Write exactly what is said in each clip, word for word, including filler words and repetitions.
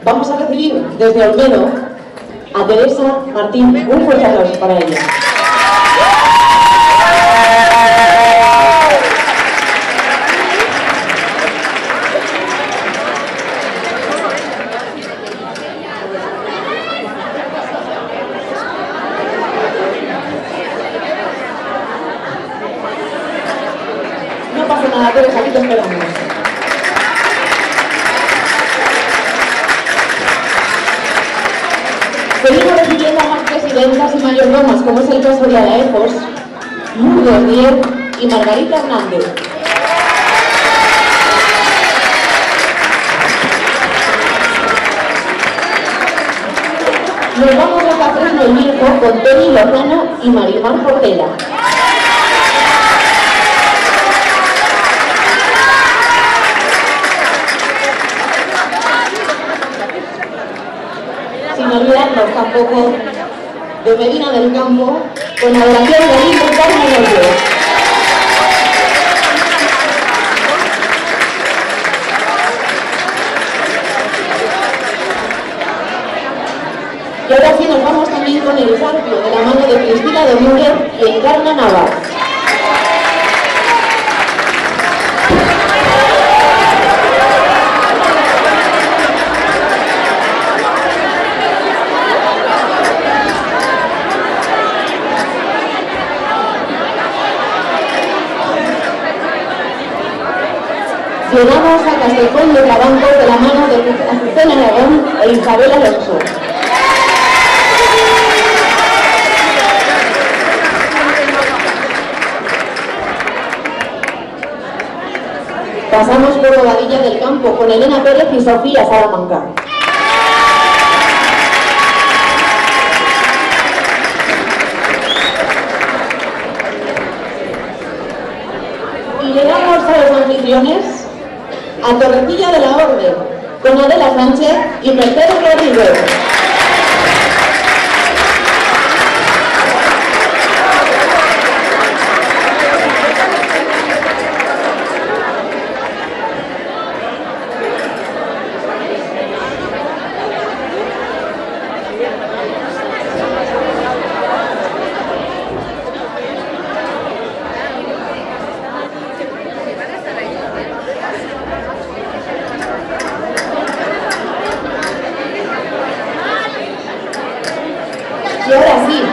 Vamos a recibir desde Olmedo a Teresa Martín. Un fuerte aplauso para ella. No pasa nada, Teresa, aquí te esperamos. Seguimos recibiendo a más presidentas y mayordomas, como es el caso de Ada Ejos, Lourdes Díez y Margarita Hernández. Nos vamos a Cafés del Viejo con Tony Lozano y Marimar Portela. Sin olvidarnos tampoco de Medina del Campo, con adoración de Lindo Carmen Olmedo. Y ahora sí nos vamos también con el Carpio, de la mano de Cristina Domínguez y Encarna Navarro. Llegamos a Castellón de Trabancos de la mano de Azucena Aragón e Isabel Alonso. Pasamos por Bobadilla del Campo con Elena Pérez y Sofía Salamanca. Y llegamos a los anfitriones, a Torrecilla de la Orden, con Adela Sánchez y Mercedes Rodríguez. Y ahora sí,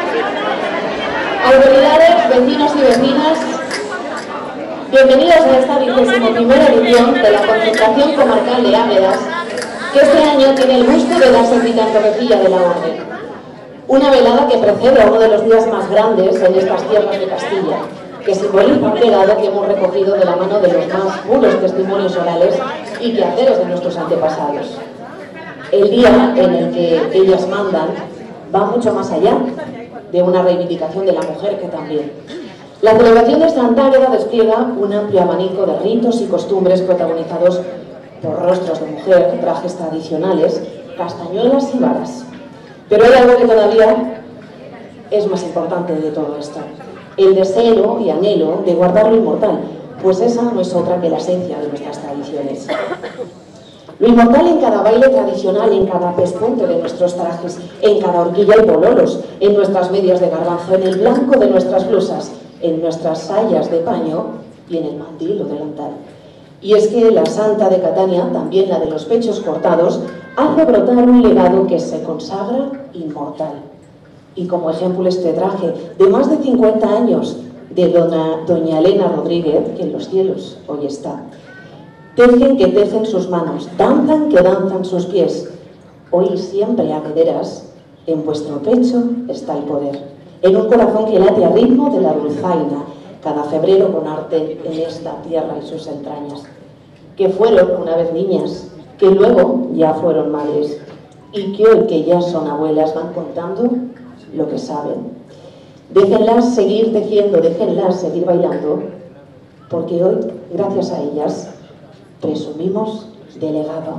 autoridades, vecinos y vecinas, bienvenidos a esta vigésima primera edición de la Concentración Comarcal de Águedas, que este año tiene el gusto de darse cita en Torrecilla de la Orden. Una velada que precede a uno de los días más grandes en estas tierras de Castilla, que simboliza un legado que hemos recogido de la mano de los más puros testimonios orales y quehaceres de nuestros antepasados. El día en el que ellas mandan va mucho más allá de una reivindicación de la mujer, que también. La celebración de Santa Águeda despliega un amplio abanico de ritos y costumbres protagonizados por rostros de mujer, trajes tradicionales, castañuelas y varas. Pero hay algo que todavía es más importante de todo esto: el deseo y anhelo de guardar lo inmortal, pues esa no es otra que la esencia de nuestras tradiciones. Lo inmortal en cada baile tradicional, en cada pespunte de nuestros trajes, en cada horquilla y pololos, en nuestras medias de garbanzo, en el blanco de nuestras blusas, en nuestras sayas de paño y en el mandil o delantal. Y es que la Santa de Catania, también la de los pechos cortados, hace brotar un legado que se consagra inmortal. Y como ejemplo este traje de más de cincuenta años de dona, doña Elena Rodríguez, que en los cielos hoy está. Tejen que tejen sus manos, danzan que danzan sus pies. Hoy siempre aguederas, en vuestro pecho está el poder. En un corazón que late a ritmo de la dulzaina, cada febrero con arte en esta tierra y sus entrañas. Que fueron una vez niñas, que luego ya fueron madres, y que hoy que ya son abuelas van contando lo que saben. Déjenlas seguir tejiendo, déjenlas seguir bailando, porque hoy, gracias a ellas, presumimos de legado.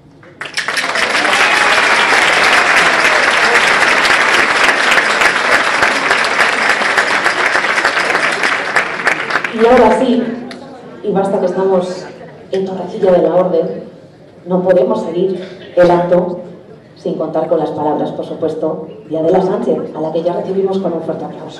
Y ahora sí, y basta que estamos en Torrecilla de la Orden, no podemos seguir el acto, sin contar con las palabras, por supuesto, de Adela Sánchez, a la que ya recibimos con un fuerte aplauso.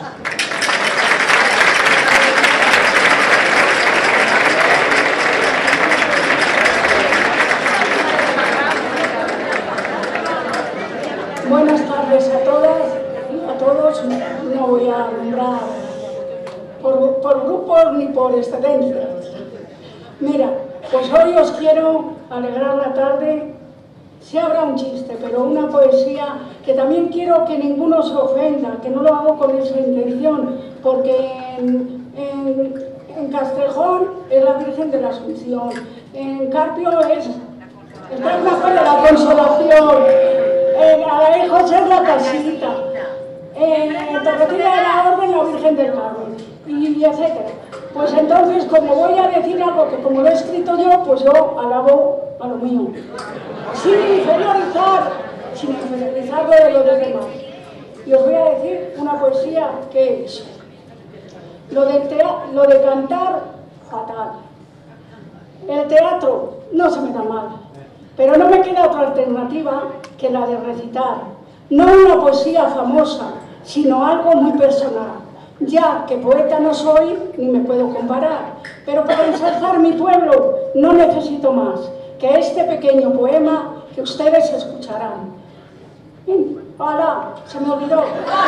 Buenas tardes a todas y a todos. No voy a nombrar por, por grupos ni por excelencias. Mira, pues hoy os quiero alegrar la tarde. Si habrá un chiste, pero una poesía que también quiero que ninguno se ofenda, que no lo hago con esa intención, porque en, en, en Castrejón es la Virgen de la Asunción, en Carpio es el Carnaval de la Consolación, en Alejos es la Casita, en Torretilla de la Orden la Virgen del Carmen, y etcétera. Pues entonces, como voy a decir algo que como lo he escrito yo, pues yo alabo a lo mío. Sin inferiorizar, sin inferiorizar lo de los demás. Y os voy a decir una poesía que es lo de, lo de cantar, fatal. El teatro no se me da mal, pero no me queda otra alternativa que la de recitar. No una poesía famosa, sino algo muy personal. Ya que poeta no soy, ni me puedo comparar, pero para ensalzar mi pueblo no necesito más que este pequeño poema que ustedes escucharán. ¡Hala! Se me olvidó.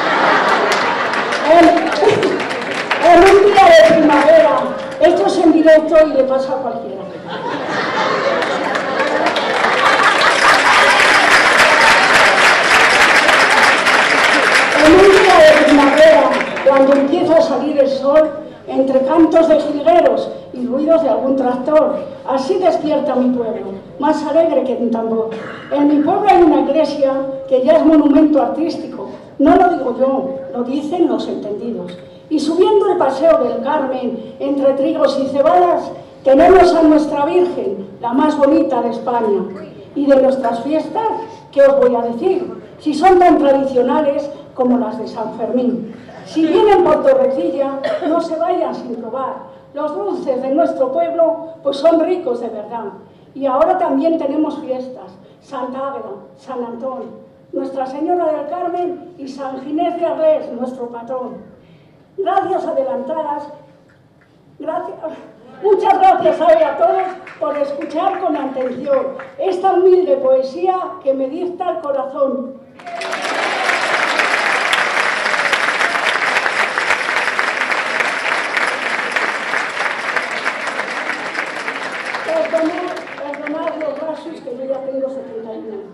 En, en un día de primavera, esto es en directo y le pasa a cualquiera. En un día de primavera, cuando empieza a salir el sol, entre cantos de jilgueros y ruidos de algún tractor, así despierta mi pueblo, más alegre que un tambor. En mi pueblo hay una iglesia que ya es monumento artístico, no lo digo yo, lo dicen los entendidos. Y subiendo el paseo del Carmen, entre trigos y cebadas, tenemos a nuestra Virgen, la más bonita de España. Y de nuestras fiestas, ¿qué os voy a decir? Si son tan tradicionales como las de San Fermín. Si vienen por Torrecilla, no se vayan sin probar. Los dulces de nuestro pueblo pues son ricos de verdad. Y ahora también tenemos fiestas. Santa Águeda, San Antón, Nuestra Señora del Carmen y San Ginés de Arles, nuestro patrón. Gracias adelantadas. Gracias, muchas gracias a todos por escuchar con atención esta humilde poesía que me dicta el corazón. Que yo ya tengo setenta y uno.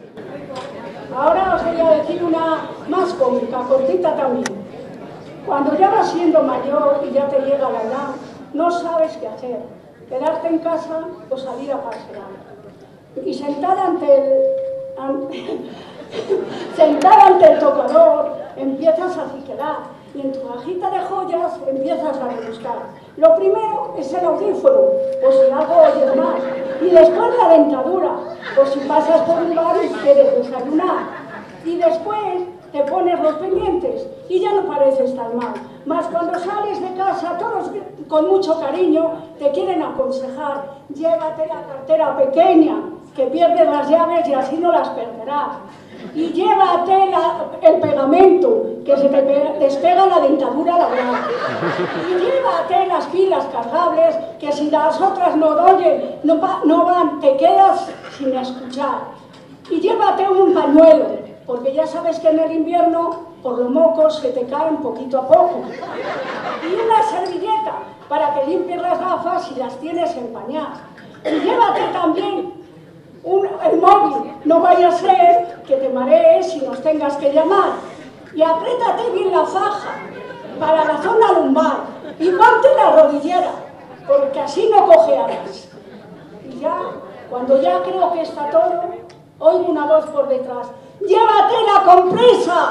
Ahora os voy a decir una más cómica, cortita también. Cuando ya vas siendo mayor y ya te llega la edad, no sabes qué hacer, quedarte en casa o salir a pasear. Y sentada ante el, ante, sentada ante el tocador, empiezas a ciquelar y en tu cajita de joyas empiezas a rebuscar. Lo primero es el audífono, o si algo oyes más, y después la dentadura, o si pasas por un bar y quieres desayunar. Y después te pones los pendientes y ya no pareces tan mal. Mas cuando sales de casa, todos con mucho cariño te quieren aconsejar: llévate la cartera pequeña, que pierdes las llaves y así no las perderás. Y llévate la, el pegamento, que se te pega, despega la dentadura labial. Y llévate las pilas cargables, que si las otras no oyen, no, no van, te quedas sin escuchar. Y llévate un pañuelo, porque ya sabes que en el invierno, por los mocos, se te caen poquito a poco. Y una servilleta, para que limpies las gafas si las tienes empañadas. Y llévate también Un, el móvil, no vaya a ser que te marees y nos tengas que llamar. Y apriétate bien la faja para la zona lumbar y ponte la rodillera, porque así no cojearás. Y ya, cuando ya creo que está todo, oigo una voz por detrás: ¡llévate la compresa!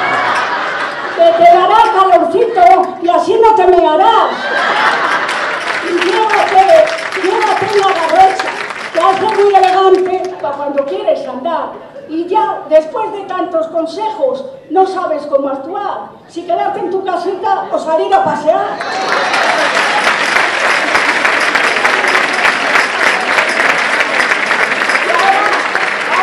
Que te dará calorcito y así no te mearás. Y llévate, llévate una garrocha, que hace muy elegante para cuando quieres andar. Y ya, después de tantos consejos, no sabes cómo actuar, si quedarte en tu casita o salir a pasear. Y ahora,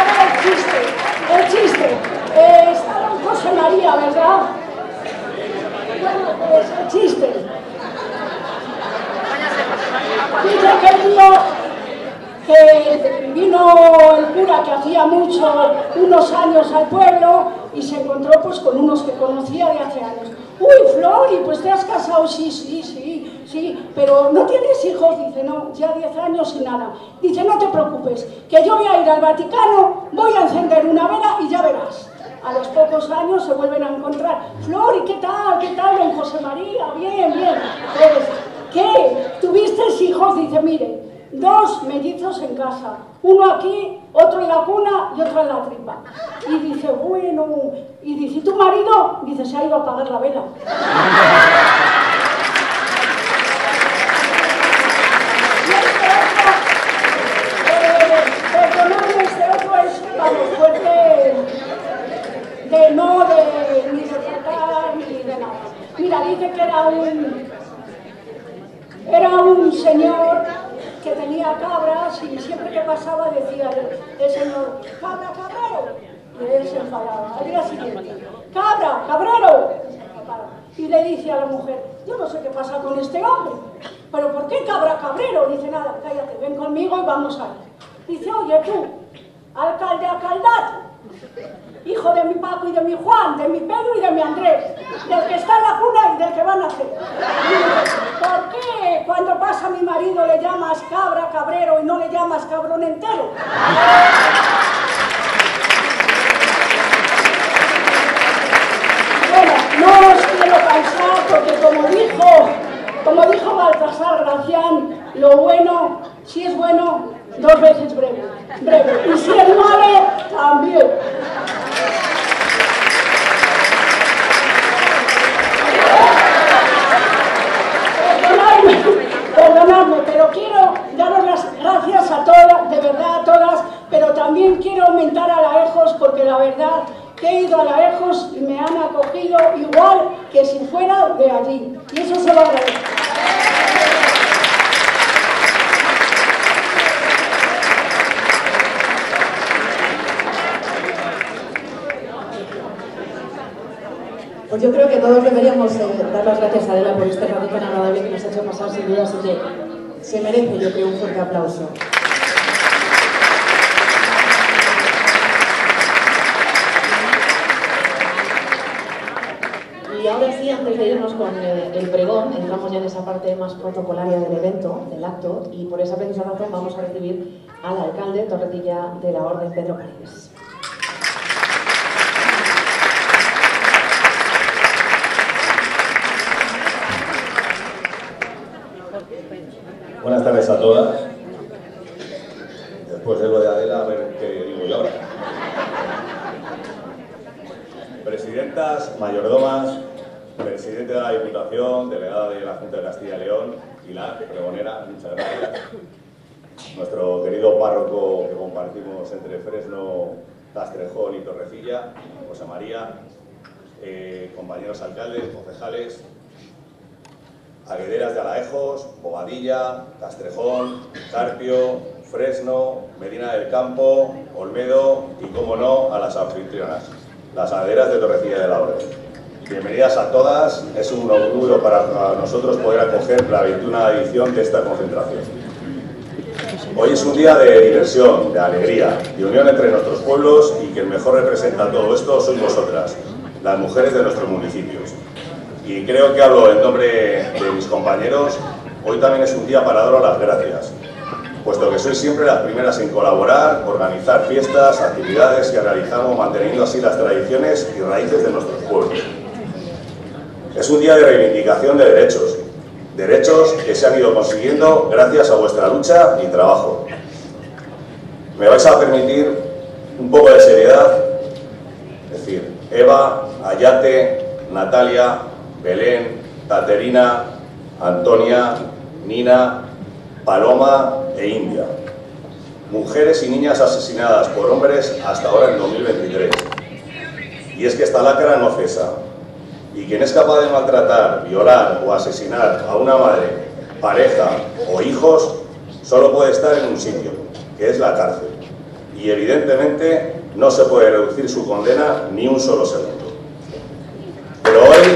decía que hacía mucho, unos años al pueblo, y se encontró pues con unos que conocía de hace años. Uy, Flori, pues te has casado, sí, sí, sí, sí, pero ¿no tienes hijos? Dice, no, ya diez años y nada. Dice, no te preocupes, que yo voy a ir al Vaticano, voy a encender una vela y ya verás. A los pocos años se vuelven a encontrar. Flori, ¿qué tal? ¿Qué tal, don José María? Bien, bien. Pues, ¿qué? ¿Tuviste hijos? Dice, mire, dos mellizos en casa, uno aquí, otro en la cuna y otro en la tripa. Y dice, bueno, y dice, ¿tu marido? Dice, se ha ido a apagar la vela. Perdonadme, este otro es, vamos, fuerte, de no, de, ni de tratar, ni de nada. Mira, dice que era un, era un señor que tenía cabras y siempre que pasaba decía el, el señor, cabra, cabrero, y él se enfadaba. Al día siguiente, cabra, cabrero, y le dice a la mujer, yo no sé qué pasa con este hombre, pero ¿por qué cabra, cabrero? Dice, nada, cállate, ven conmigo y vamos a ir. Dice, oye tú, alcalde acaldato, hijo de mi Paco y de mi Juan, de mi Pedro y de mi Andrés, del que está en la cuna y del que van a hacer. ¿Por qué cuando pasa mi marido le llamas cabra, cabrero y no le llamas cabrón entero? Bueno, no os quiero cansar porque como dijo, como dijo Baltasar Gracián, lo bueno, si es bueno, dos veces breve, breve, y si es malo, también. Perdonadme, pero quiero daros las gracias a todas, de verdad a todas, pero también quiero aumentar a Laejos porque la verdad que he ido a Laejos y me han acogido igual que si fuera de allí, y eso se lo agradezco. Pues yo creo que todos deberíamos eh, dar las gracias a Adela por este rato tan agradable que nos ha hecho pasar sin duda, así que se merece, yo creo, un fuerte aplauso. Y ahora sí, antes de irnos con eh, el pregón, entramos ya en esa parte más protocolaria del evento, del acto, y por esa precisa razón vamos a recibir al alcalde Torrecilla de la Orden, Pedro Paredes. Buenas tardes a todas. Después de lo de Adela, a ver qué digo yo ahora. Presidentas, mayordomas, presidente de la Diputación, delegada de la Junta de Castilla y León, Pilar, pregonera, muchas gracias. Nuestro querido párroco que compartimos entre Fresno, Castrejón y Torrecilla, José María, eh, compañeros alcaldes, concejales, Aguederas de Alaejos, Bobadilla, Castrejón, Carpio, Fresno, Medina del Campo, Olmedo y, como no, a las anfitrionas, las Aguederas de Torrecilla de la Orden. Bienvenidas a todas, es un orgullo para nosotros poder acoger la veintiuna edición de esta concentración. Hoy es un día de diversión, de alegría, de unión entre nuestros pueblos y quien mejor representa todo esto sois vosotras, las mujeres de nuestros municipios. Y creo que hablo en nombre de mis compañeros, hoy también es un día para daros las gracias, puesto que sois siempre las primeras en colaborar, organizar fiestas, actividades que realizamos, manteniendo así las tradiciones y raíces de nuestros pueblos. Es un día de reivindicación de derechos, derechos que se han ido consiguiendo gracias a vuestra lucha y trabajo. Me vais a permitir un poco de seriedad, es decir, Eva, Ayate, Natalia, Belén, Caterina, Antonia, Nina, Paloma e India. Mujeres y niñas asesinadas por hombres hasta ahora en dos mil veintitrés. Y es que esta lacra no cesa. Y quien es capaz de maltratar, violar o asesinar a una madre, pareja o hijos, solo puede estar en un sitio, que es la cárcel. Y evidentemente no se puede reducir su condena ni un solo segundo. Pero hoy...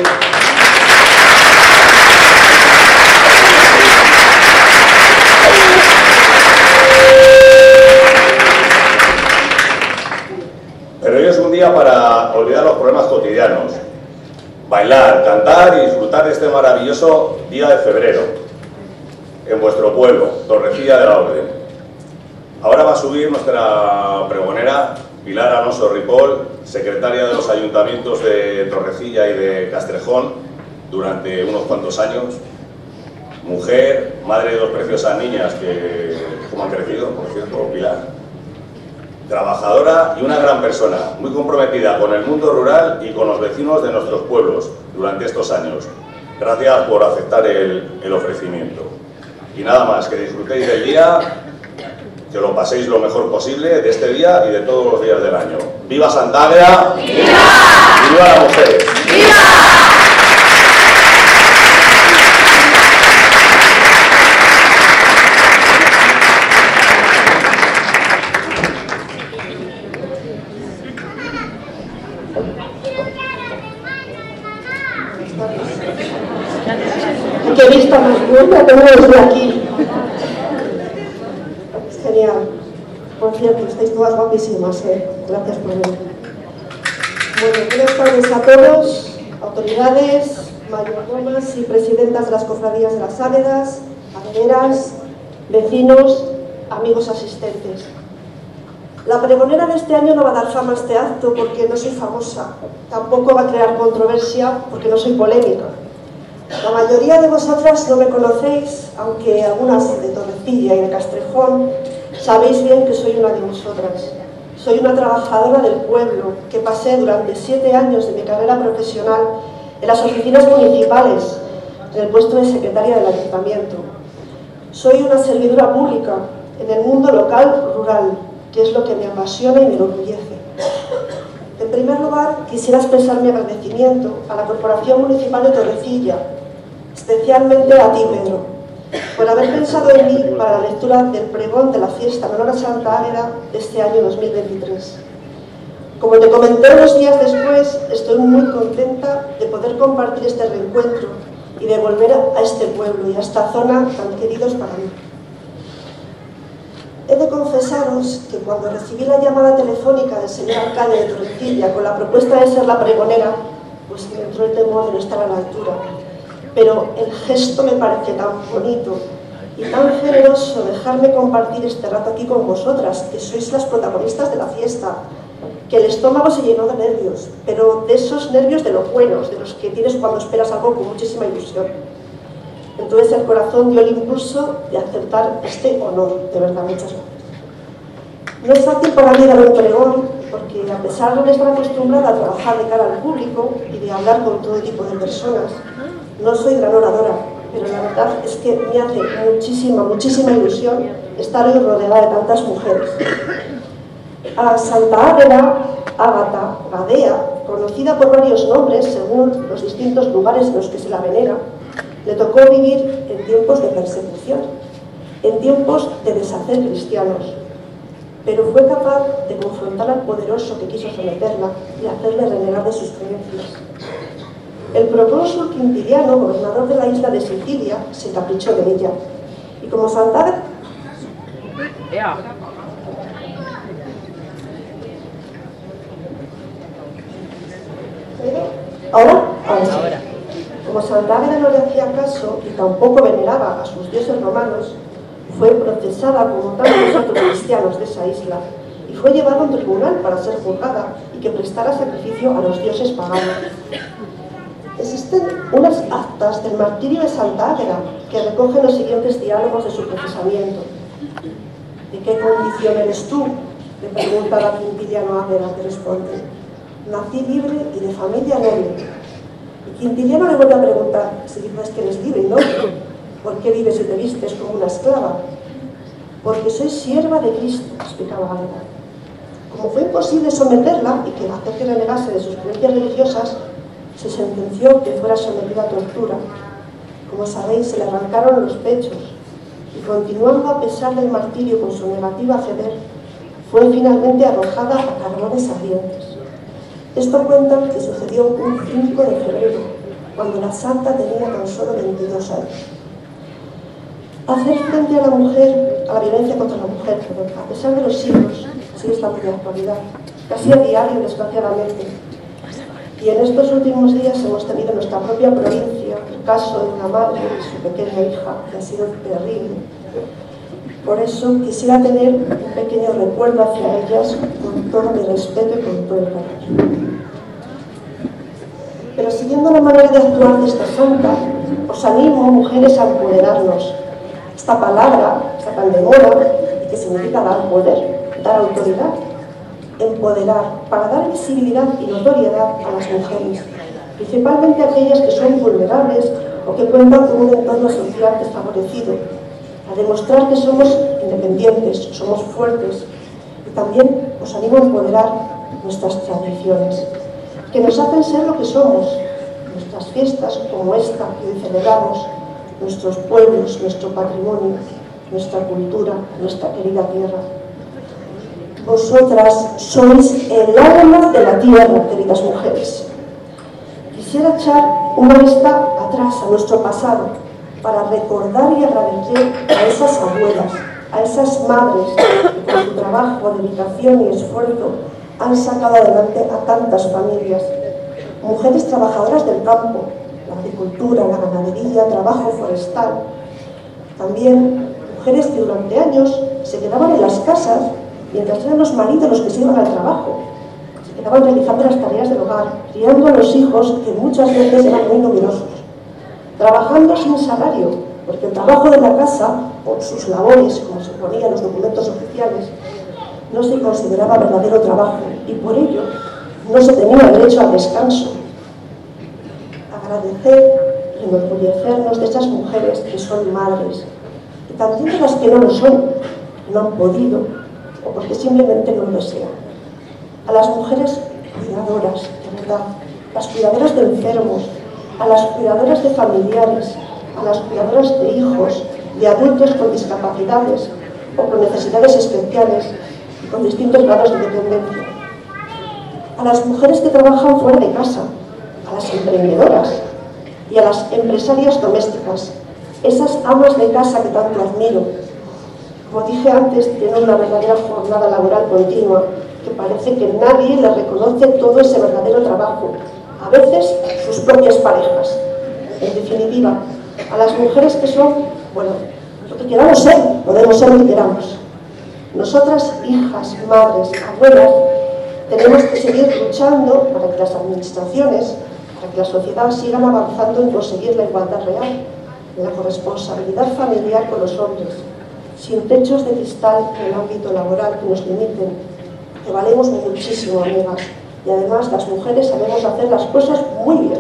día para olvidar los problemas cotidianos, bailar, cantar y disfrutar de este maravilloso día de febrero en vuestro pueblo, Torrecilla de la Orden. Ahora va a subir nuestra pregonera Pilar Alonso Ripoll, secretaria de los ayuntamientos de Torrecilla y de Castrejón durante unos cuantos años, mujer, madre de dos preciosas niñas que como han crecido, por cierto, Pilar, trabajadora y una gran persona, muy comprometida con el mundo rural y con los vecinos de nuestros pueblos durante estos años. Gracias por aceptar el, el ofrecimiento. Y nada más, que disfrutéis del día, que lo paséis lo mejor posible de este día y de todos los días del año. ¡Viva Santa Águeda! ¡Viva! ¡Y viva las mujeres! ¡Viva! ¡Qué vista más buena tengo desde aquí! Es genial. Por cierto, estáis todas guapísimas, ¿eh? Gracias por venir. Bueno, buenas tardes a todos, autoridades, mayordomas y presidentas de las cofradías de las Águedas, aguederas, vecinos, amigos asistentes. La pregonera de este año no va a dar fama a este acto porque no soy famosa. Tampoco va a crear controversia porque no soy polémica. La mayoría de vosotras no me conocéis, aunque algunas de Torrecilla y de Castrejón sabéis bien que soy una de vosotras. Soy una trabajadora del pueblo que pasé durante siete años de mi carrera profesional en las oficinas municipales, en el puesto de secretaria del ayuntamiento. Soy una servidora pública en el mundo local rural, que es lo que me apasiona y me enorgullece. En primer lugar, quisiera expresar mi agradecimiento a la Corporación Municipal de Torrecilla, especialmente a ti, Pedro, por haber pensado en mí para la lectura del pregón de la fiesta en honor a Santa Águeda de este año dos mil veintitrés. Como te comenté unos días después, estoy muy contenta de poder compartir este reencuentro y de volver a este pueblo y a esta zona tan queridos para mí. He de confesaros que cuando recibí la llamada telefónica del señor alcalde de Torrecilla con la propuesta de ser la pregonera, pues me entró el temor de no estar a la altura. Pero el gesto me parece tan bonito y tan generoso dejarme compartir este rato aquí con vosotras, que sois las protagonistas de la fiesta, que el estómago se llenó de nervios, pero de esos nervios de los buenos, de los que tienes cuando esperas algo con muchísima ilusión. Entonces el corazón dio el impulso de aceptar este honor, de verdad, muchas gracias. No es fácil para mí dar un pregón, porque a pesar de estar acostumbrada a trabajar de cara al público y de hablar con todo tipo de personas, no soy gran oradora, pero la verdad es que me hace muchísima, muchísima ilusión estar hoy rodeada de tantas mujeres. A Santa Águeda, Ágata, Gadea, conocida por varios nombres según los distintos lugares en los que se la venera, le tocó vivir en tiempos de persecución, en tiempos de deshacer cristianos, pero fue capaz de confrontar al poderoso que quiso someterla y hacerle renegar de sus creencias. El procónsul Quintiliano, gobernador de la isla de Sicilia, se caprichó de ella, y como Santa Águeda... ¿Ahora? Ahora. Como Santa Águeda no le hacía caso y tampoco veneraba a sus dioses romanos, fue procesada como tantos otros cristianos de esa isla y fue llevada a un tribunal para ser juzgada y que prestara sacrificio a los dioses paganos. Existen unas actas del martirio de Santa Águeda que recogen los siguientes diálogos de su procesamiento. ¿De qué condición eres tú?, le preguntaba Quintiliano a Águeda, que responde: nací libre y de familia noble. Y Quintiliano le vuelve a preguntar: si dices que eres libre y noble, ¿por qué vives y te vistes como una esclava? Porque soy sierva de Cristo, explicaba Águeda. Como fue imposible someterla y que hacer que renegase de sus creencias religiosas, se sentenció que fuera sometida a tortura. Como sabéis, se le arrancaron los pechos y, continuando a pesar del martirio con su negativa a ceder, fue finalmente arrojada a carbones ardientes. Esto cuentan que sucedió un cinco de febrero, cuando la santa tenía tan solo veintidós años. Hacer frente a la mujer, a la violencia contra la mujer, a pesar de los siglos, sigue estando de actualidad. casi a diario, desgraciadamente. Y en estos últimos días hemos tenido en nuestra propia provincia el caso de una madre y su pequeña hija, que ha sido terrible. Por eso quisiera tener un pequeño recuerdo hacia ellas con todo mi respeto y con todo el cariño. Pero siguiendo la manera de actuar de esta santa, os animo, mujeres, a empoderarnos. Esta palabra está tan de moda y que significa dar poder, dar autoridad. Empoderar, para dar visibilidad y notoriedad a las mujeres, principalmente aquellas que son vulnerables o que cuentan con un entorno social desfavorecido, a demostrar que somos independientes, somos fuertes. Y también os animo a empoderar nuestras tradiciones, que nos hacen ser lo que somos, nuestras fiestas como esta que hoy celebramos, nuestros pueblos, nuestro patrimonio, nuestra cultura, nuestra querida tierra. Vosotras sois el alma de la tierra, queridas mujeres. Quisiera echar una vista atrás a nuestro pasado para recordar y agradecer a esas abuelas, a esas madres que con su trabajo, dedicación y esfuerzo han sacado adelante a tantas familias. Mujeres trabajadoras del campo, la agricultura, la ganadería, trabajo forestal. También mujeres que durante años se quedaban en las casas mientras eran los maridos los que se iban al trabajo. Se quedaban realizando las tareas del hogar, criando a los hijos que muchas veces eran muy numerosos, trabajando sin salario, porque el trabajo de la casa, por sus labores, como se ponía en los documentos oficiales, no se consideraba verdadero trabajo y por ello no se tenía derecho al descanso. Agradecer y enorgullecernos de esas mujeres que son madres y también de las que no lo son, no han podido o porque simplemente no lo desean. A las mujeres cuidadoras, de verdad, las cuidadoras de enfermos, a las cuidadoras de familiares, a las cuidadoras de hijos, de adultos con discapacidades o con necesidades especiales y con distintos grados de dependencia. A las mujeres que trabajan fuera de casa, a las emprendedoras y a las empresarias domésticas, esas amas de casa que tanto admiro. Como dije antes, tienen una verdadera jornada laboral continua, que parece que nadie les reconoce todo ese verdadero trabajo, a veces sus propias parejas. En definitiva, a las mujeres que son, bueno, lo que queramos ser, podemos ser lo que queramos. Nosotras, hijas, madres, abuelas, tenemos que seguir luchando para que las administraciones, para que la sociedad sigan avanzando en conseguir la igualdad real, en la corresponsabilidad familiar con los hombres, sin techos de cristal en el ámbito laboral que nos limiten, que valemos muchísimo, amigas, y además las mujeres sabemos hacer las cosas muy bien.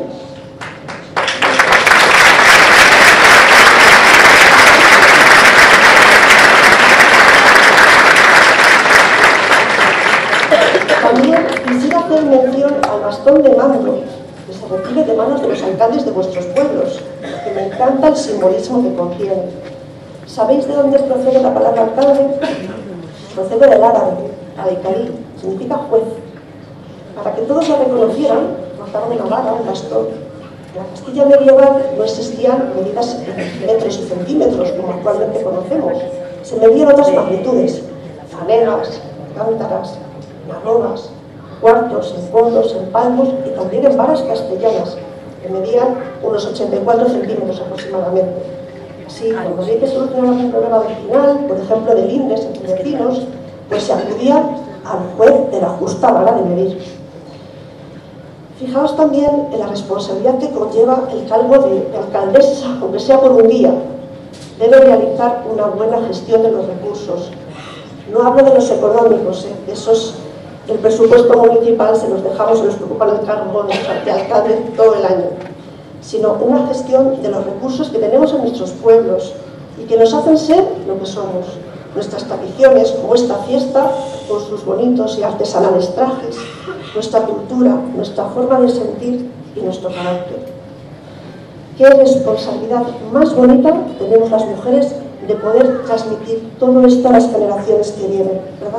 También quisiera hacer mención al bastón de mando que se recibe de manos de los alcaldes de vuestros pueblos, que me encanta el simbolismo que contiene. ¿Sabéis de dónde procede la palabra alcalde? Procede del árabe, al-Karí, significa juez. Para que todos la reconocieran, portaban una vara, un bastón. En la Castilla medieval no existían medidas en metros y centímetros, como actualmente conocemos. Se medían otras magnitudes, fanegas, cántaras, arrobas, cuartos, en fondos, en palmos y también en varas castellanas, que medían unos ochenta y cuatro centímetros aproximadamente. Así, cuando había que solucionar algún problema vecinal, por ejemplo de lindes entre vecinos, pues se acudía al juez de la justa vara de medir. Fijaos también en la responsabilidad que conlleva el cargo de, de alcaldesa, aunque sea por un día. Debe realizar una buena gestión de los recursos. No hablo de los económicos, ¿eh? Esos del presupuesto municipal se los dejamos, se nos preocupa el cargo de alcalde todo el año, sino una gestión de los recursos que tenemos en nuestros pueblos y que nos hacen ser lo que somos. Nuestras tradiciones, como esta fiesta, con sus bonitos y artesanales trajes, nuestra cultura, nuestra forma de sentir y nuestro carácter. ¿Qué responsabilidad más bonita tenemos las mujeres de poder transmitir todo esto a las generaciones que vienen, ¿verdad?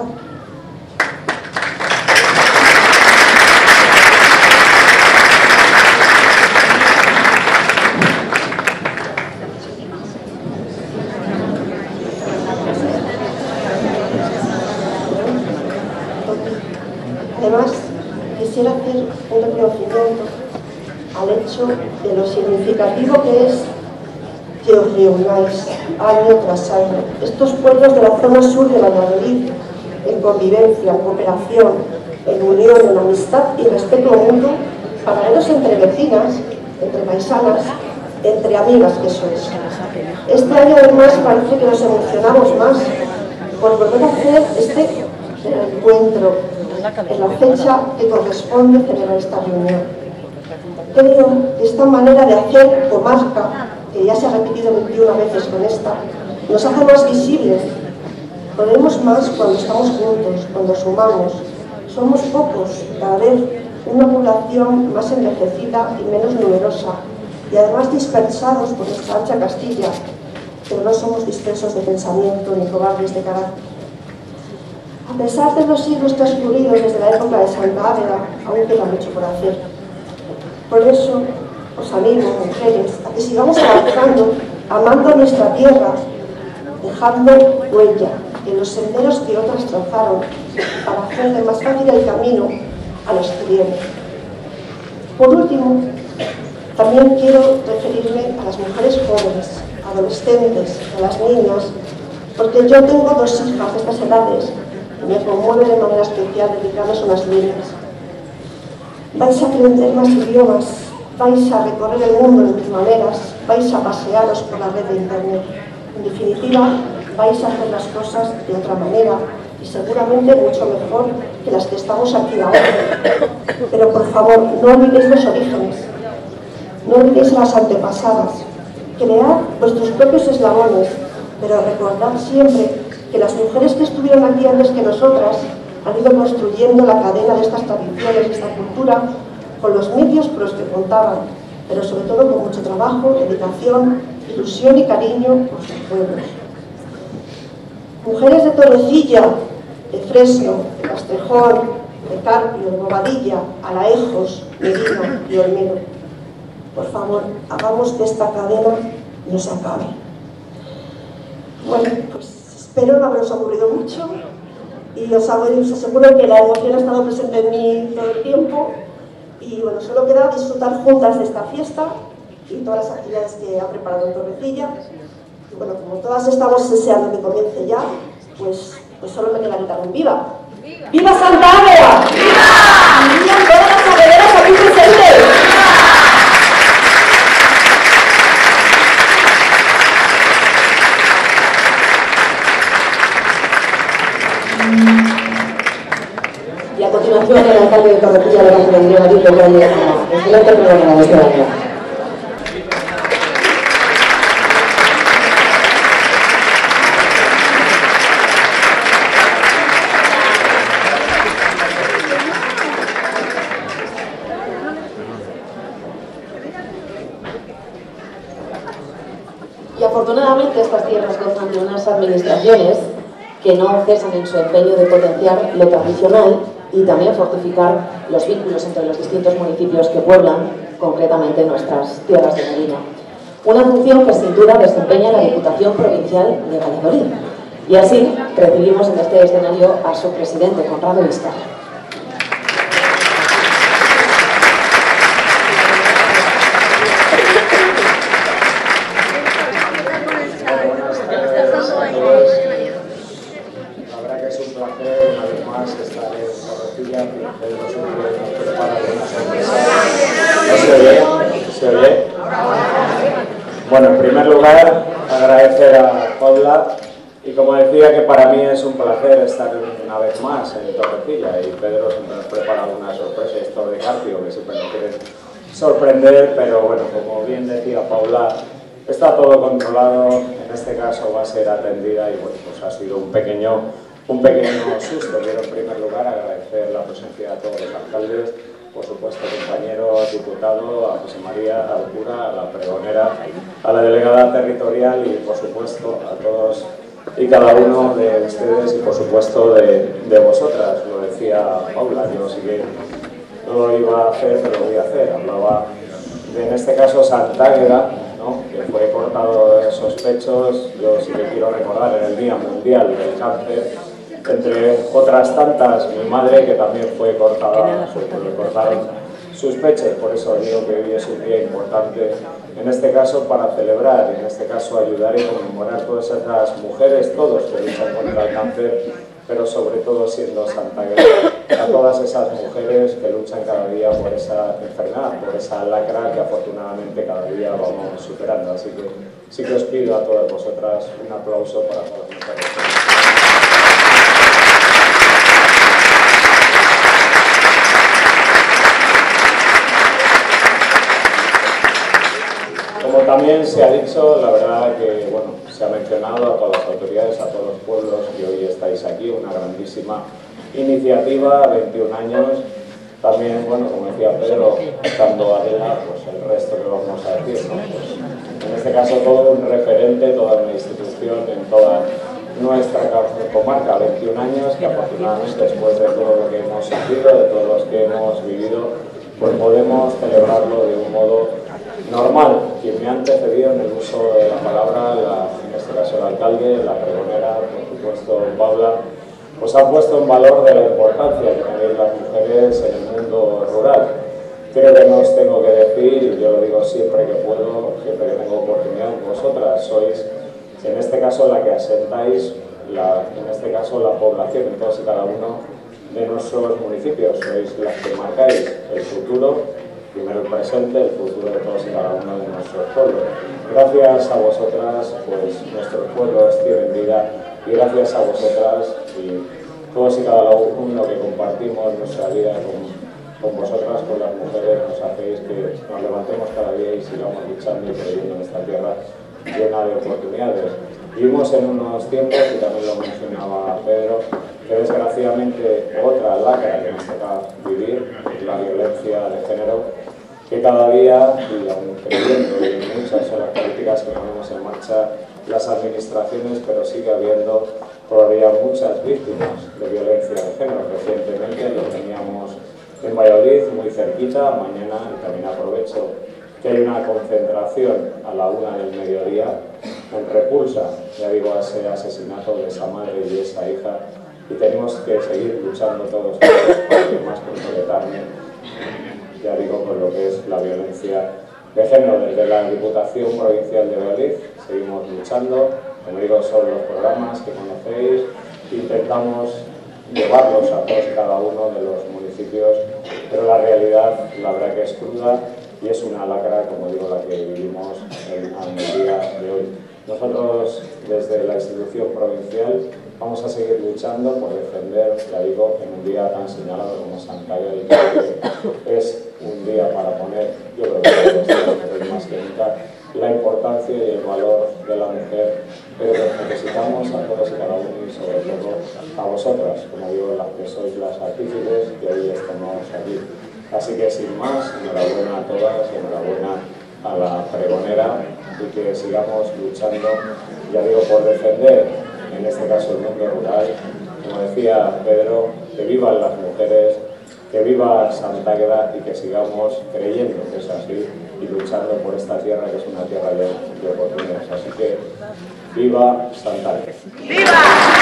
Además, quisiera hacer un reconocimiento al hecho de lo significativo que es que os reunáis año tras año. Estos pueblos de la zona sur de Valladolid, en convivencia, en cooperación, en unión, en amistad y respeto mutuo, paralelos entre vecinas, entre paisanas, entre amigas que sois. Este año además parece que nos emocionamos más por volver a hacer este encuentro en la fecha que corresponde celebrar esta reunión. Creo que esta manera de hacer comarca, que ya se ha repetido veintiuna veces con esta, nos hace más visibles. Podemos más cuando estamos juntos, cuando sumamos. Somos pocos, cada vez una población más envejecida y menos numerosa, y además dispersados por nuestra ancha Castilla, pero no somos dispersos de pensamiento ni cobardes de carácter. A pesar de los siglos transcurridos desde la época de Santa Águeda, aún queda mucho por hacer. Por eso os animo, mujeres, a que sigamos avanzando, amando nuestra tierra, dejando huella en los senderos que otras trazaron para hacerle más fácil el camino a los que vienen. Por último, también quiero referirme a las mujeres jóvenes, adolescentes, a las niñas, porque yo tengo dos hijas de estas edades y me conmueve de manera especial dedicarles unas niñas. Vais a aprender más idiomas, vais a recorrer el mundo de mil maneras, vais a pasearos por la red de internet. En definitiva, vais a hacer las cosas de otra manera y seguramente mucho mejor que las que estamos aquí ahora. Pero por favor, no olvidéis los orígenes, no olvidéis a las antepasadas. Cread vuestros propios eslabones, pero recordad siempre que las mujeres que estuvieron aquí antes que nosotras han ido construyendo la cadena de estas tradiciones, de esta cultura, con los medios con los que contaban, pero sobre todo con mucho trabajo, dedicación, ilusión y cariño por sus pueblos. Mujeres de Torrecilla, de Fresno, de Castrejón, de Carpio, de Bobadilla, Alaejos, Medina y Olmedo. Por favor, hagamos que esta cadena no se acabe. Bueno, pues espero no haberos aburrido mucho y os, os aseguro que la emoción ha estado presente en mí todo el tiempo. Y bueno, solo queda disfrutar juntas de esta fiesta y todas las actividades que ha preparado en Torrecilla. Y bueno, como todas estamos deseando que comience ya, pues, pues solo me queda gritar un ¡viva! ¡Viva, ¡Viva Santa Águeda! ¡Viva! ¡Viva todas las aguederas aquí presentes! Y a continuación, el alcalde de Torrecilla le va a pedir a Tito Grande a excelente programa de este año. Y afortunadamente estas tierras gozan de unas administraciones que no cesan en su empeño de potenciar lo tradicional y también fortificar los vínculos entre los distintos municipios que pueblan, concretamente nuestras tierras de Medina. Una función que sin duda desempeña la Diputación Provincial de Valladolid. Y así recibimos en este escenario a su presidente, Conrado Vizcarra. Bueno, en primer lugar, agradecer a Paula y como decía que para mí es un placer estar una vez más en Torrecilla y Pedro siempre nos prepara alguna sorpresa, esto de Carpio, que siempre nos quiere sorprender, pero bueno, como bien decía Paula, está todo controlado, en este caso va a ser atendida y bueno, pues ha sido un pequeño, un pequeño susto. Quiero en primer lugar agradecer la presencia de todos los alcaldes, por supuesto compañeros diputados, a José María, al cura, a la pregonera, a la delegada territorial y por supuesto a todos y cada uno de ustedes y por supuesto de, de vosotras. Lo decía Paula, yo sí que no lo iba a hacer, pero lo voy a hacer. Hablaba de, en este caso, Santa Águeda, ¿no?, que fue cortado de esos pechos. Yo sí que quiero recordar en el Día Mundial del Cáncer entre otras tantas, mi madre, que también fue cortada, le cortaron sus pechos. Por eso digo que hoy es un día importante, en este caso para celebrar, y en este caso ayudar y conmemorar todas esas mujeres, todos que luchan contra el cáncer, pero sobre todo siendo Santa Águeda, a todas esas mujeres que luchan cada día por esa enfermedad, por esa lacra que afortunadamente cada día vamos superando. Así que sí que os pido a todas vosotras un aplauso para todas las mujeres. Como también se ha dicho, la verdad que bueno, se ha mencionado a todas las autoridades, a todos los pueblos que hoy estáis aquí, una grandísima iniciativa, veintiún años. También, bueno, como decía Pedro, estando Adela, pues el resto que vamos a decir, ¿no? Pues, en este caso todo un referente, toda una institución en toda nuestra comarca, veintiún años, que afortunadamente después de todo lo que hemos sufrido, de todos los que hemos vivido, pues podemos celebrarlo de un modo normal. Quien me ha antecedido en el uso de la palabra, la, en este caso el alcalde, la pregonera, por supuesto Paula, pues han puesto en valor de la importancia que tenéis las mujeres en el mundo rural. Creo que no os tengo que decir, y yo lo digo siempre que puedo, siempre que tengo oportunidad, vosotras sois, en este caso, la que asentáis, la, en este caso, la población en todos y cada uno de nuestros municipios. Sois las que marcáis el futuro, primero el presente, el futuro de todos y cada uno de nuestros pueblos. Gracias a vosotras, pues nuestros pueblos tienen vida, y gracias a vosotras y todos y cada uno que compartimos nuestra vida con, con vosotras, con las mujeres, nos hacéis que nos levantemos cada día y sigamos luchando y creyendo en esta tierra llena de oportunidades. Vivimos en unos tiempos, y también lo mencionaba Pedro, que desgraciadamente otra lacra que nos toca vivir, la violencia de género, que cada día, y aún creyendo en muchas son las políticas que ponemos en marcha las administraciones, pero sigue habiendo todavía muchas víctimas de violencia de género. Recientemente lo teníamos en Valladolid, muy cerquita, mañana, y también aprovecho que hay una concentración a la una del mediodía en repulsa, ya digo, a ese asesinato de esa madre y de esa hija, y tenemos que seguir luchando todos para que más pronto que tarde, ya digo, con lo que es la violencia de género. Desde la Diputación Provincial de Valladolid seguimos luchando, como digo, son los programas que conocéis, intentamos llevarlos a todos y cada uno de los municipios, pero la realidad, la verdad que es cruda, y es una lacra, como digo, la que vivimos en, en el día de hoy. Nosotros, desde la institución provincial, vamos a seguir luchando por defender, ya digo, en un día tan señalado como Santa Águeda, que es un día para poner, yo creo que todos los días, más que nunca, la importancia y el valor de la mujer, pero necesitamos a todos y cada uno, y sobre todo a vosotras, como digo, las que sois las artífices, que hoy estamos aquí. Así que sin más, enhorabuena a todas, enhorabuena a la pregonera, y que sigamos luchando, ya digo, por defender, en este caso el mundo rural. Como decía Pedro, que vivan las mujeres, que viva Santa Águeda, y que sigamos creyendo que es así y luchando por esta tierra, que es una tierra de, de oportunidades. Así que viva Santa Águeda. ¡Viva!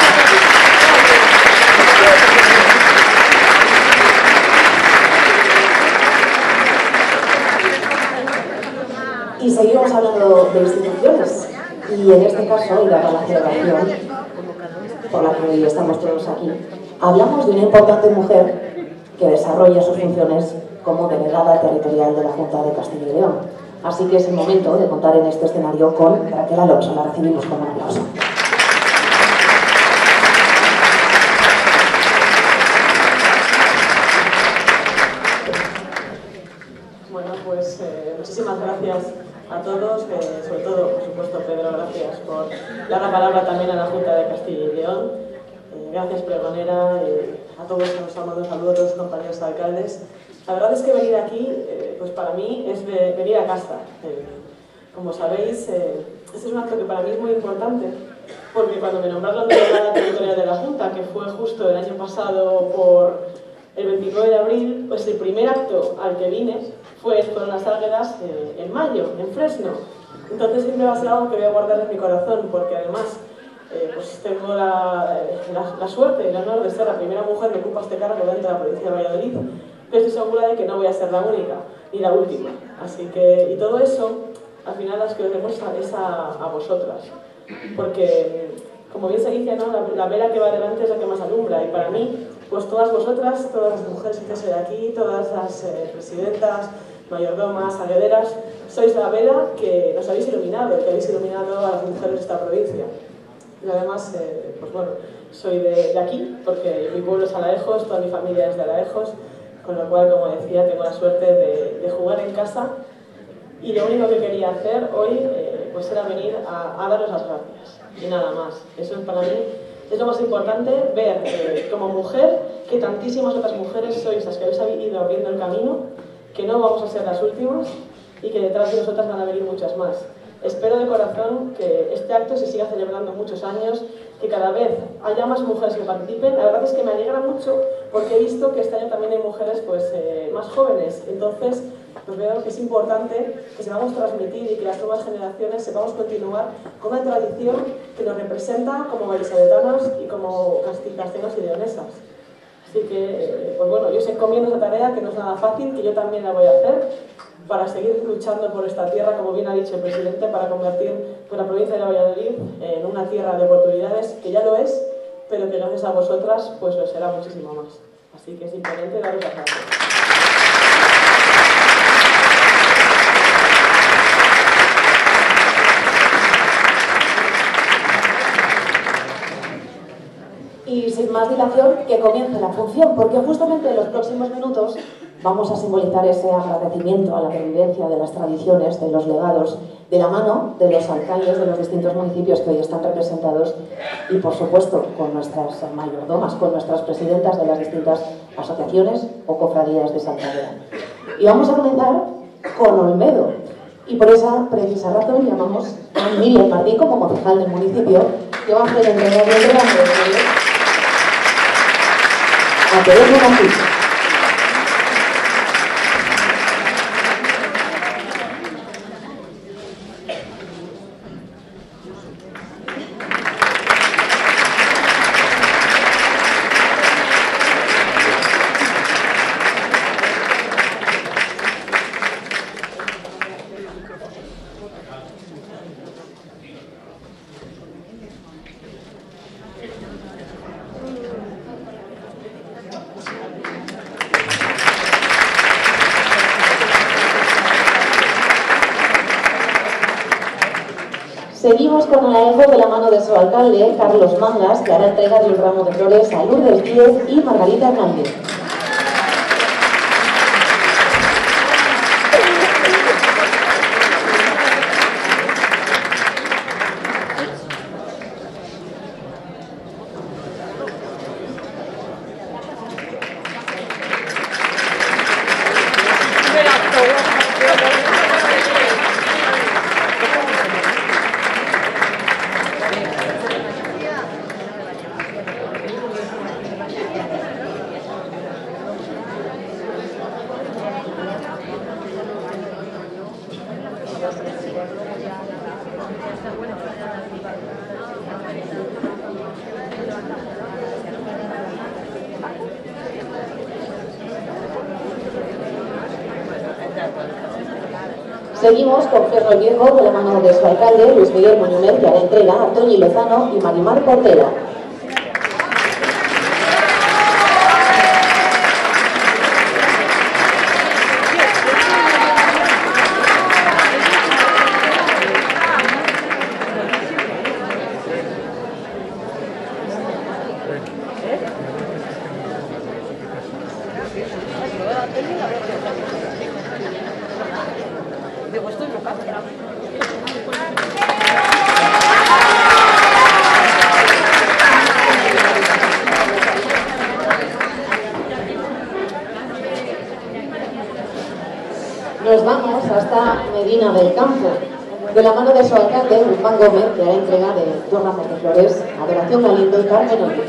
Y seguimos hablando de instituciones, y en este caso, y dada la celebración por la que hoy estamos todos aquí, hablamos de una importante mujer que desarrolla sus funciones como delegada territorial de la Junta de Castilla y León. Así que es el momento de contar en este escenario con Raquel Alonso. La recibimos con un aplauso. Bueno, pues eh, muchísimas gracias a todos, eh, sobre todo, por supuesto, Pedro, gracias por dar la palabra también a la Junta de Castilla y León. Eh, gracias, pregonera, eh, a todos los amados saludos, a los compañeros alcaldes. La verdad es que venir aquí, eh, pues para mí, es venir a casa. Eh, como sabéis, eh, este es un acto que para mí es muy importante, porque cuando me nombraron delegada territorial de la Junta, que fue justo el año pasado por el veintinueve de abril, pues el primer acto al que vine fue fueron las Águedas eh, en mayo, en Fresno. Entonces siempre va a ser algo que voy a guardar en mi corazón, porque además eh, pues tengo la, la, la suerte y el honor de ser la primera mujer que ocupa este cargo dentro de la provincia de Valladolid, pero estoy segura de que no voy a ser la única ni la última. Así que, y todo eso, al final las que os demuestra es a, a vosotras, porque, como bien se dice, ¿no? la, la vela que va adelante es la que más alumbra, y para mí, pues todas vosotras, todas las mujeres que estáis de aquí, todas las eh, presidentas, mayordomas, herederas, sois la vela que nos habéis iluminado, que habéis iluminado a las mujeres de esta provincia. Y además, eh, pues bueno, soy de, de aquí, porque mi pueblo es Alaejos, toda mi familia es de Alaejos, con lo cual, como decía, tengo la suerte de, de jugar en casa, y lo único que quería hacer hoy eh, pues era venir a, a daros las gracias, y nada más. Eso es para mí, es lo más importante, ver eh, como mujer que tantísimas otras mujeres sois las que habéis ido abriendo el camino, que no vamos a ser las últimas y que detrás de nosotras van a venir muchas más. Espero de corazón que este acto se siga celebrando muchos años, que cada vez haya más mujeres que participen. La verdad es que me alegra mucho porque he visto que este año también hay mujeres pues, eh, más jóvenes. Entonces, pues veo que es importante que sepamos transmitir y que las nuevas generaciones sepamos continuar con una tradición que nos representa como vallisoletanas y como castellanas y leonesas. Así que, pues bueno, yo os encomiendo esa tarea que no es nada fácil, que yo también la voy a hacer, para seguir luchando por esta tierra, como bien ha dicho el presidente, para convertir pues, la provincia de Valladolid en una tierra de oportunidades, que ya lo es, pero que gracias a vosotras pues lo será muchísimo más. Así que es importante daros las gracias. Y sin más dilación, que comience la función, porque justamente en los próximos minutos vamos a simbolizar ese agradecimiento a la pervivencia de las tradiciones, de los legados, de la mano de los alcaldes de los distintos municipios que hoy están representados y, por supuesto, con nuestras mayordomas, con nuestras presidentas de las distintas asociaciones o cofradías de Santander. Y vamos a comenzar con Olmedo. Y por esa precisa razón llamamos a Miriam Martín como concejal del municipio, que va a hacer entrega de a Teresa Martín. Seguimos con Alaejos de la mano de su alcalde, Carlos Mangas, que hará entrega de un ramo de flores a Lourdes Díez y Margarita Hernández. Seguimos con Ferro Viejo de la mano de su alcalde, Luis Miguel Muñoz, que hará entrega a Toñi Lozano y Marimar Portera. Nos vamos hasta Medina del Campo, de la mano de su alcalde, Guzmán Gómez, que hará entrega de dos ramos de flores, Adoración Galindo y Carmen Olmos.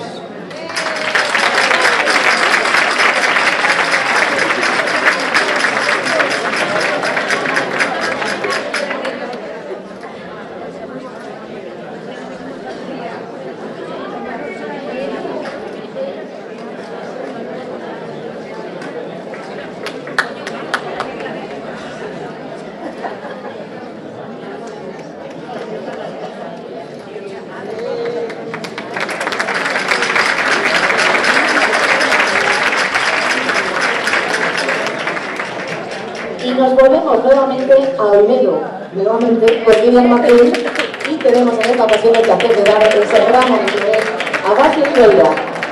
Y nos volvemos nuevamente a Olmedo, nuevamente con Vivian McLean, y tenemos en esta ocasión el placer de dar ese ramo de flores a Bacio Oliveira.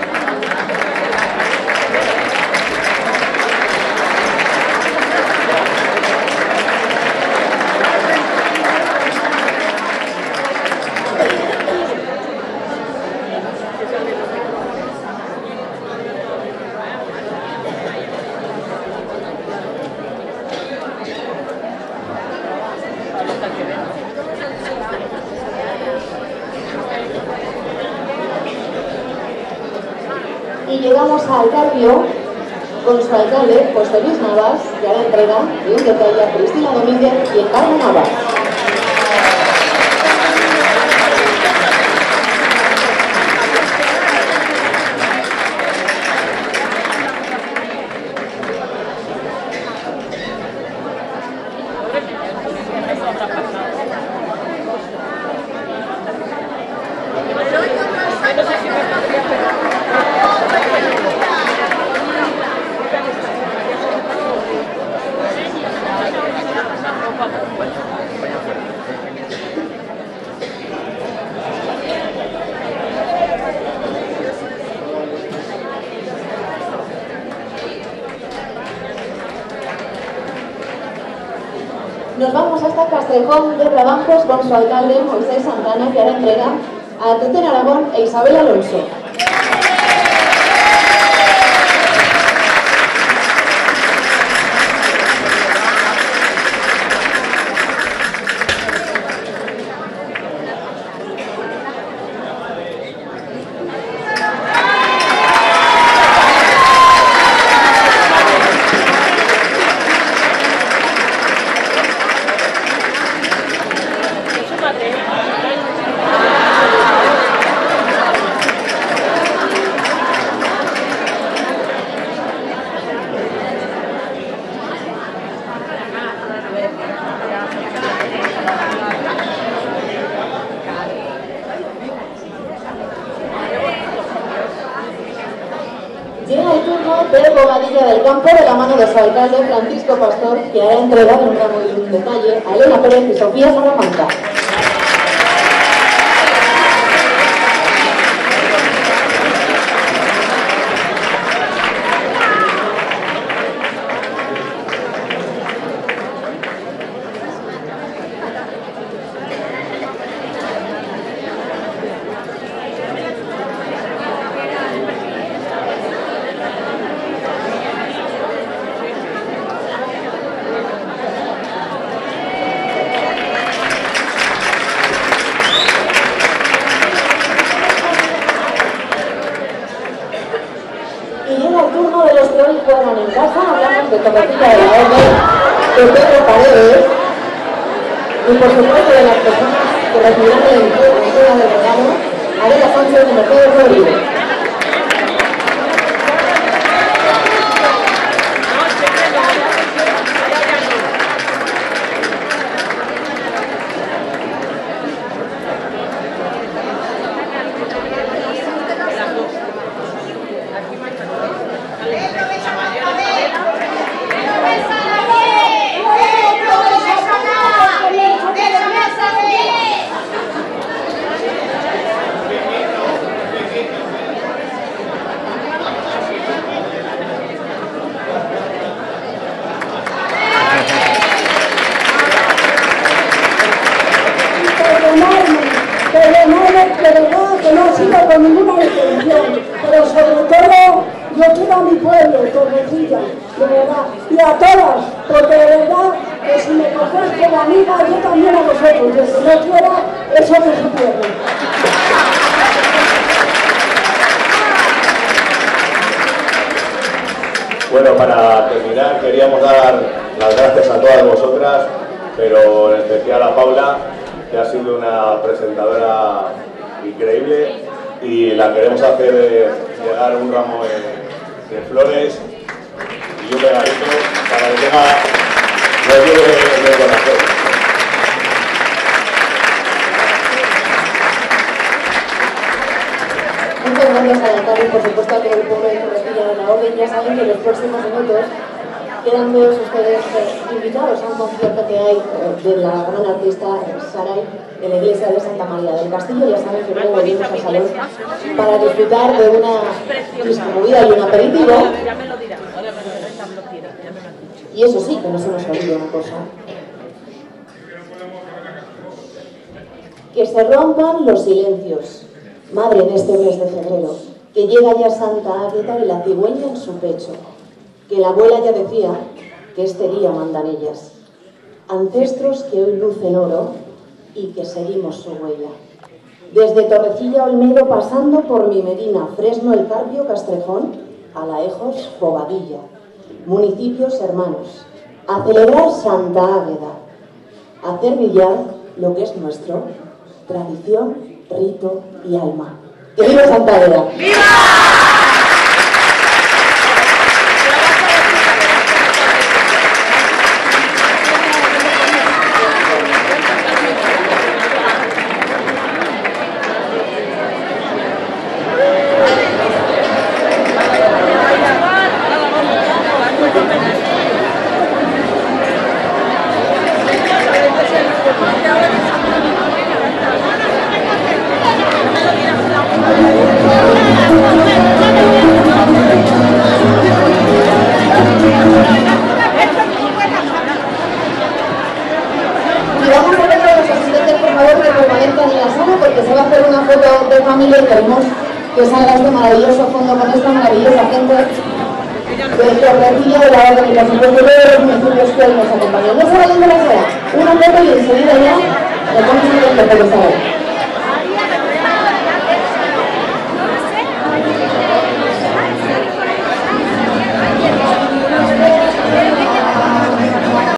Y llegamos al Carpio con su alcalde, José Luis Navas, que hará entrega de un detalle a Cristina Domínguez y Encargo Navas. Nos vamos hasta Castrejón de Trabancos con su alcalde, Moisés Santana, que hará entrega a Tetén Aragón e Isabel Alonso. Llega el turno de Bobadilla del Campo de la mano de su alcalde Francisco Pastor, que hará entregar un ramo y un detalle a Elena Pérez y Sofía Salamanca. Y llega el turno de los que hoy juegan en casa. Hablamos de Torrecilla de la Orden, de Pedro Paredes y por supuesto de las personas que recibirán el entrega del regalo, Adela Sánchez de Mercedes Rodríguez. Que no ha sido con ninguna intención, pero sobre todo yo quiero a mi pueblo, Torrecilla, de verdad, y a todas, porque de verdad que si me cogéis como amiga, yo también a vosotros, y el que no quiera, eso que se pierde. Bueno, para terminar queríamos dar las gracias a todas vosotras, pero en especial a Paula, que ha sido una presentadora increíble, y la queremos hacer eh, llegar un ramo de, de flores y un regalito para que tenga los dedos de, de corazón. Muchas gracias a la tarde y por supuesto a todo el pueblo de Torrecilla de la Orden. Ya saben que en los próximos minutos Quedan todos ustedes eh, invitados a un concierto que hay eh, de la gran artista Saray en la iglesia de Santa María del Castillo. Ya saben que luego venimos al salón para disfrutar de una distribuida y un aperitivo. Y eso sí, que no se nos olvide una cosa. Que se rompan los silencios. Madre, en este mes de febrero, que llega ya Santa Águeda y la cigüeña en su pecho. Que la abuela ya decía que este día mandan ellas. Ancestros que hoy lucen oro y que seguimos su huella. Desde Torrecilla Olmedo, pasando por mi Medina, Fresno, El Carpio, Castrejón, Alaejos, Bobadilla. Municipios hermanos. A celebrar Santa Águeda. A hacer brillar lo que es nuestro. Tradición, rito y alma. ¡Que viva Santa Águeda! ¡Viva! Y queremos que salga este maravilloso fondo con esta maravillosa gente de Torrecilla, de la Orden y por supuesto de los municipios que hoy nos acompañan. No se vayan de la sala, una foto y enseguida ya le ponemos el tiempo que sale.